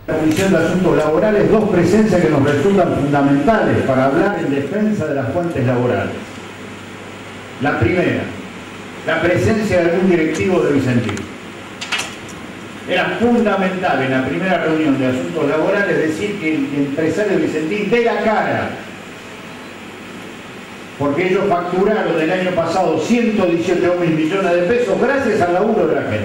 La Comisión de Asuntos Laborales, dos presencias que nos resultan fundamentales para hablar en defensa de las fuentes laborales. La primera, la presencia de algún directivo de Vicentín. Era fundamental en la primera reunión de asuntos laborales decir que el empresario de Vicentín dé la cara, porque ellos facturaron el año pasado 118.000 millones de pesos gracias al laburo de la gente.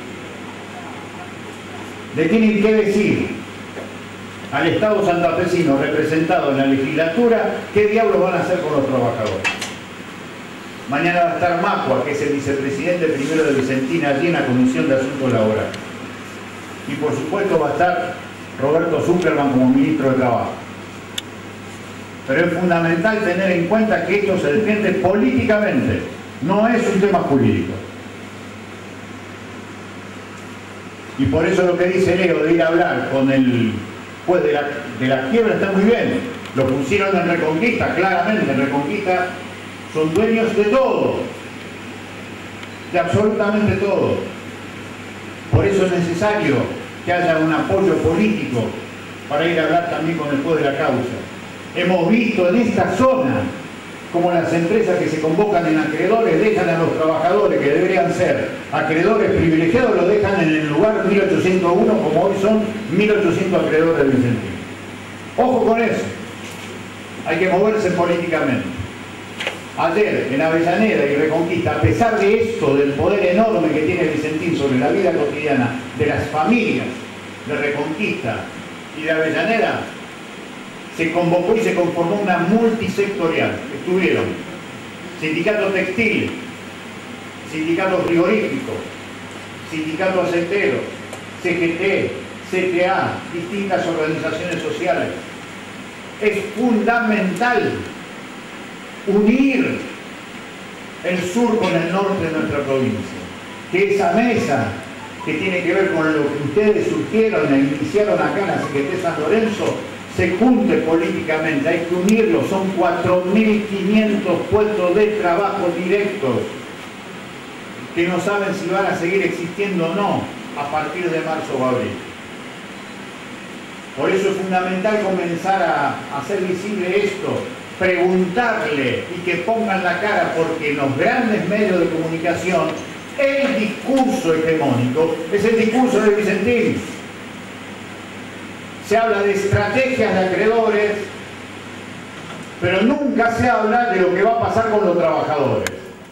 Le tienen que decir al Estado santafesino representado en la legislatura qué diablos van a hacer con los trabajadores. Mañana va a estar Macua, que es el vicepresidente primero de Vicentín, allí en la Comisión de Asuntos Laborales. Y por supuesto va a estar Roberto Zuckerman como ministro de Trabajo. Pero es fundamental tener en cuenta que esto se defiende políticamente, no es un tema jurídico. Y por eso lo que dice Leo de ir a hablar con el juez de la quiebra está muy bien. Lo pusieron en Reconquista, claramente, en Reconquista son dueños de todo, de absolutamente todo. Por eso es necesario que haya un apoyo político para ir a hablar también con el juez de la causa. Hemos visto en esta zona como las empresas que se convocan en acreedores dejan a los trabajadores que deberían ser acreedores privilegiados, los dejan en el lugar 1801, como hoy son 1800 acreedores de Vicentín. Ojo con eso, hay que moverse políticamente. Ayer en Avellaneda y Reconquista, a pesar de esto, del poder enorme que tiene Vicentín sobre la vida cotidiana de las familias de Reconquista y de Avellaneda, se convocó y se conformó una multisectorial. Estuvieron sindicato textil, sindicato frigorífico, sindicato acetero, CGT, CTA, distintas organizaciones sociales. Es fundamental unir el sur con el norte de nuestra provincia. Que esa mesa que tiene que ver con lo que ustedes surgieron e iniciaron acá en la CGT San Lorenzo se junte políticamente, hay que unirlo, son 4.500 puestos de trabajo directos que no saben si van a seguir existiendo o no a partir de marzo o abril. Por eso es fundamental comenzar a hacer visible esto, preguntarle y que pongan la cara, porque en los grandes medios de comunicación el discurso hegemónico es el discurso de Vicentín. Se habla de estrategias de acreedores, pero nunca se habla de lo que va a pasar con los trabajadores.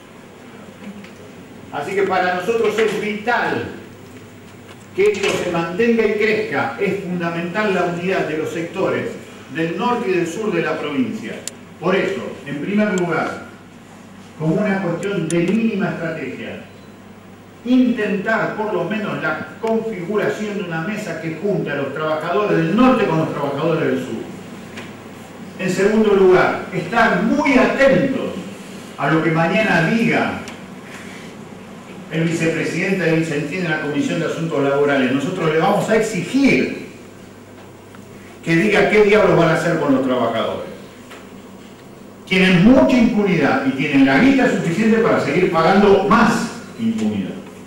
Así que para nosotros es vital que esto se mantenga y crezca. Es fundamental la unidad de los sectores del norte y del sur de la provincia. Por eso, en primer lugar, como una cuestión de mínima estrategia, intentar por lo menos la configuración de una mesa que junte a los trabajadores del norte con los trabajadores del sur. En segundo lugar, estar muy atentos a lo que mañana diga el vicepresidente de Vicentín en la Comisión de Asuntos Laborales. Nosotros le vamos a exigir que diga qué diablos van a hacer con los trabajadores. Tienen mucha impunidad y tienen la guita suficiente para seguir pagando más impunidad.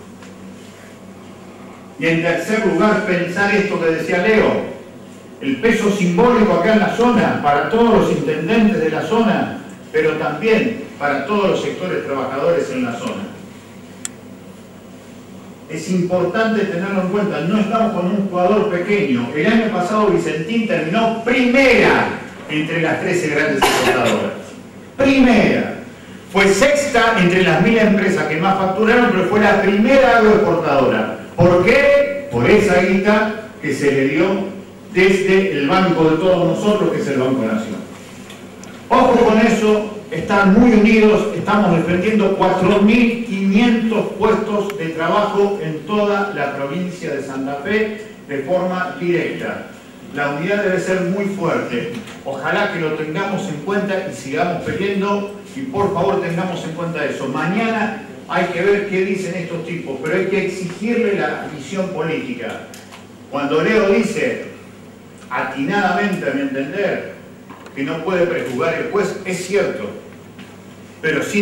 Y en tercer lugar, pensar esto que decía Leo, el peso simbólico acá en la zona, para todos los intendentes de la zona, pero también para todos los sectores trabajadores en la zona. Es importante tenerlo en cuenta, no estamos con un jugador pequeño. El año pasado Vicentín terminó primera entre las 13 grandes exportadoras. Primera. Fue sexta entre las 1000 empresas que más facturaron, pero fue la primera agroexportadora. ¿Por qué? Por esa guita que se le dio desde el banco de todos nosotros, que es el Banco Nación. Ojo con eso, están muy unidos, estamos defendiendo 4.500 puestos de trabajo en toda la provincia de Santa Fe de forma directa. La unidad debe ser muy fuerte. Ojalá que lo tengamos en cuenta y sigamos peleando, y por favor tengamos en cuenta eso. Mañana hay que ver qué dicen estos tipos, pero hay que exigirle la visión política. Cuando Leo dice, atinadamente a mi entender, que no puede prejuzgar el juez, es cierto, pero sí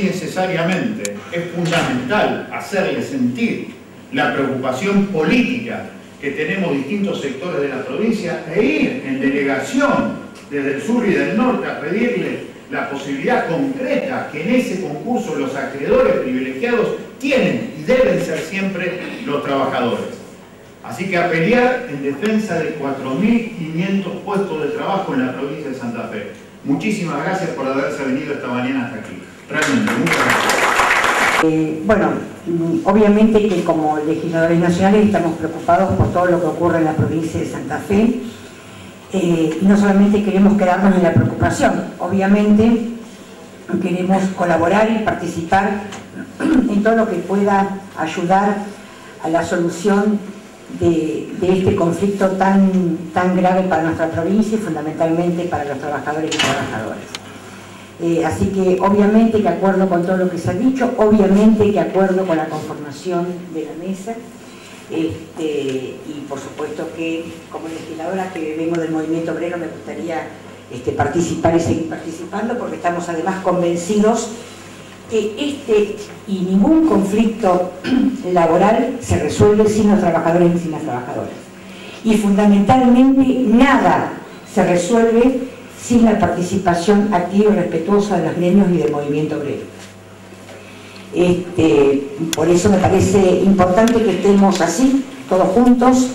necesariamente es fundamental hacerle sentir la preocupación política que tenemos distintos sectores de la provincia e ir en delegación desde el sur y del norte a pedirle la posibilidad concreta que en ese concurso los acreedores privilegiados tienen y deben ser siempre los trabajadores. Así que a pelear en defensa de 4.500 puestos de trabajo en la provincia de Santa Fe. Muchísimas gracias por haberse venido esta mañana hasta aquí. Realmente, muchas gracias. Bueno, obviamente que como legisladores nacionales estamos preocupados por todo lo que ocurre en la provincia de Santa Fe. Y no solamente queremos quedarnos en la preocupación, obviamente queremos colaborar y participar en todo lo que pueda ayudar a la solución de este conflicto tan grave para nuestra provincia y fundamentalmente para los trabajadores y trabajadoras. Así que obviamente que acuerdo con todo lo que se ha dicho, obviamente que acuerdo con la conformación de la mesa. Y por supuesto que como legisladora que vengo del movimiento obrero me gustaría participar y seguir participando, porque estamos además convencidos que y ningún conflicto laboral se resuelve sin los trabajadores y sin las trabajadoras, y fundamentalmente nada se resuelve sin la participación activa y respetuosa de los gremios y del movimiento obrero. Por eso me parece importante que estemos así, todos juntos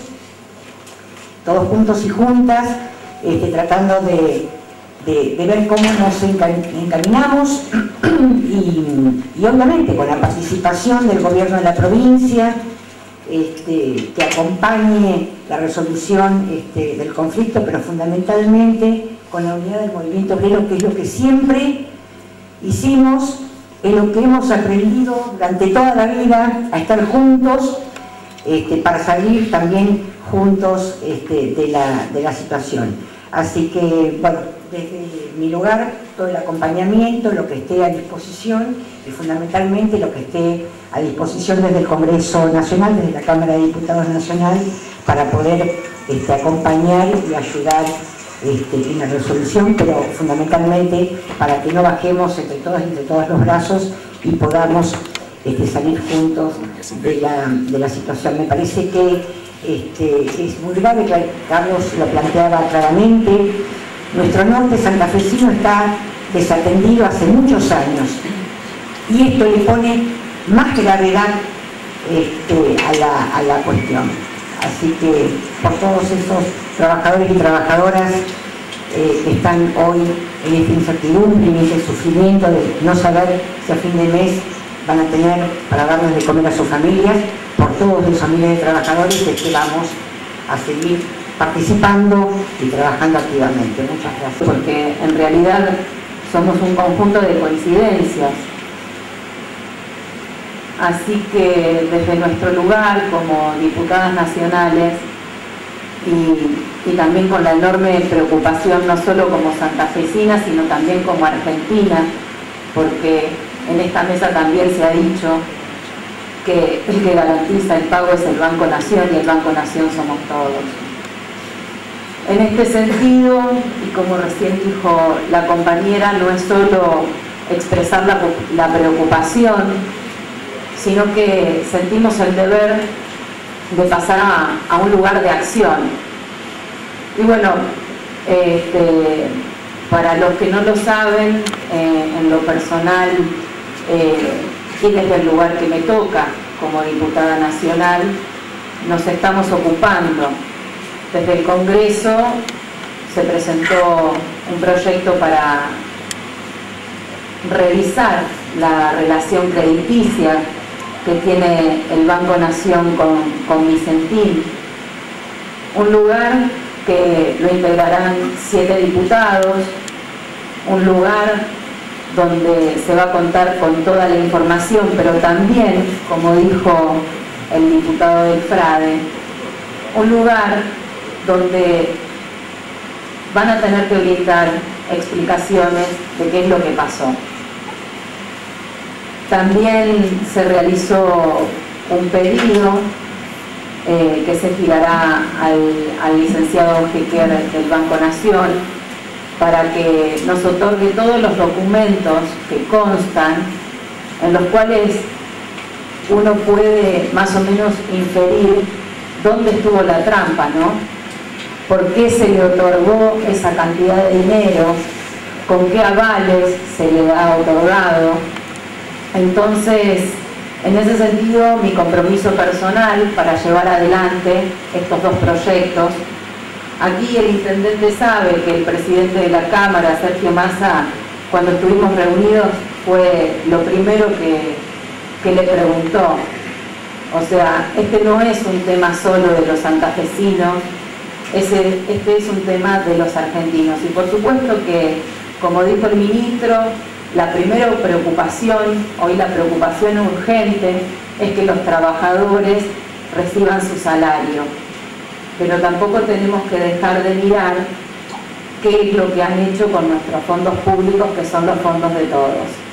y juntas, tratando de ver cómo nos encaminamos y obviamente con la participación del gobierno de la provincia, que acompañe la resolución del conflicto, pero fundamentalmente con la unidad del movimiento obrero, que es lo que siempre hicimos, es lo que hemos aprendido durante toda la vida, a estar juntos para salir también juntos de la situación. Así que, bueno, desde mi lugar, todo el acompañamiento, lo que esté a disposición y fundamentalmente lo que esté a disposición desde el Congreso Nacional, desde la Cámara de Diputados Nacional, para poder acompañar y ayudar en la resolución, pero fundamentalmente para que no bajemos entre todos los brazos y podamos salir juntos de la situación. Me parece que es muy grave, Carlos lo planteaba claramente, nuestro norte santafesino está desatendido hace muchos años y esto le pone más gravedad a la cuestión. Así que por todos esos trabajadores y trabajadoras que están hoy en esta incertidumbre, en este sufrimiento de no saber si a fin de mes van a tener para darles de comer a sus familias, por todos esos miles de trabajadores que vamos a seguir participando y trabajando activamente. Muchas gracias. Porque en realidad somos un conjunto de coincidencias. Así que desde nuestro lugar como diputadas nacionales y también con la enorme preocupación no solo como santafesina sino también como argentina, porque en esta mesa también se ha dicho que el que garantiza el pago es el Banco Nación y el Banco Nación somos todos. En este sentido, y como recién dijo la compañera, no es solo expresar la preocupación, sino que sentimos el deber de pasar a un lugar de acción. Y bueno, para los que no lo saben, en lo personal, desde el lugar que me toca como diputada nacional, nos estamos ocupando. Desde el Congreso se presentó un proyecto para revisar la relación crediticia que tiene el Banco Nación con Vicentín, un lugar que lo integrarán 7 diputados, un lugar donde se va a contar con toda la información, pero también, como dijo el diputado del Frade, un lugar donde van a tener que brindar explicaciones de qué es lo que pasó. También se realizó un pedido que se girará al licenciado Jequer del Banco Nación para que nos otorgue todos los documentos que constan, en los cuales uno puede más o menos inferir dónde estuvo la trampa, ¿no? ¿Por qué se le otorgó esa cantidad de dinero? ¿Con qué avales se le ha otorgado? Entonces, en ese sentido, mi compromiso personal para llevar adelante estos dos proyectos. Aquí el intendente sabe que el presidente de la Cámara, Sergio Massa, cuando estuvimos reunidos, fue lo primero que le preguntó. O sea, este no es un tema solo de los santafesinos, este es un tema de los argentinos. Y por supuesto que, como dijo el ministro, la primera preocupación, hoy la preocupación urgente, es que los trabajadores reciban su salario. Pero tampoco tenemos que dejar de mirar qué es lo que han hecho con nuestros fondos públicos, que son los fondos de todos.